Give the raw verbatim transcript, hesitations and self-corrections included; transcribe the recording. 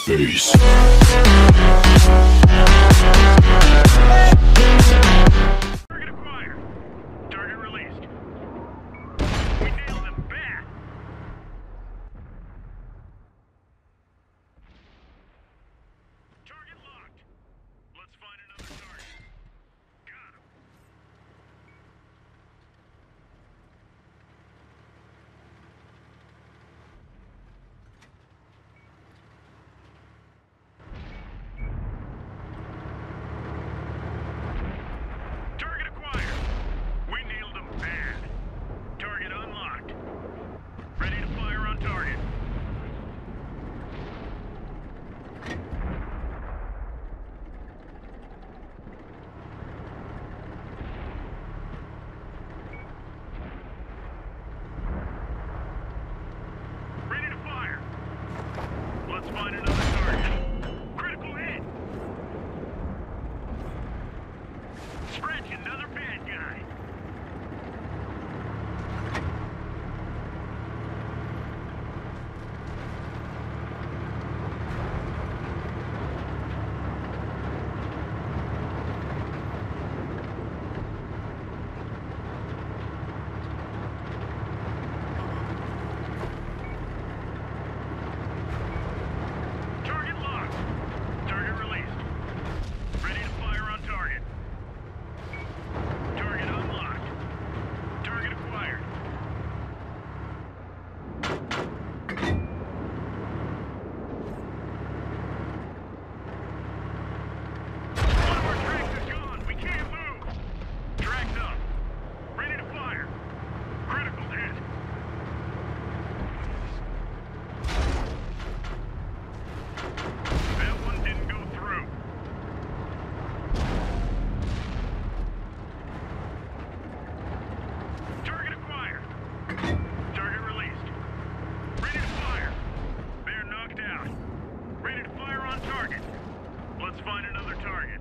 face. Target acquired. Target released. We nailed him bad. Target locked. Let's find another target. Got him. Target acquired. We nailed him bad. Target unlocked. Ready to fire on target. Ready to fire. Let's find another target. Critical hit. Scratch another bad guy. Target locked. Target released. Ready to fire on target. Target unlocked. Target acquired. One of our tracks is gone. We can't move. Track's up. Ready to fire. Critical hit. That one didn't go through. Target acquired. Target released. Ready to fire. They're knocked out. Ready to fire on target. Let's find another target.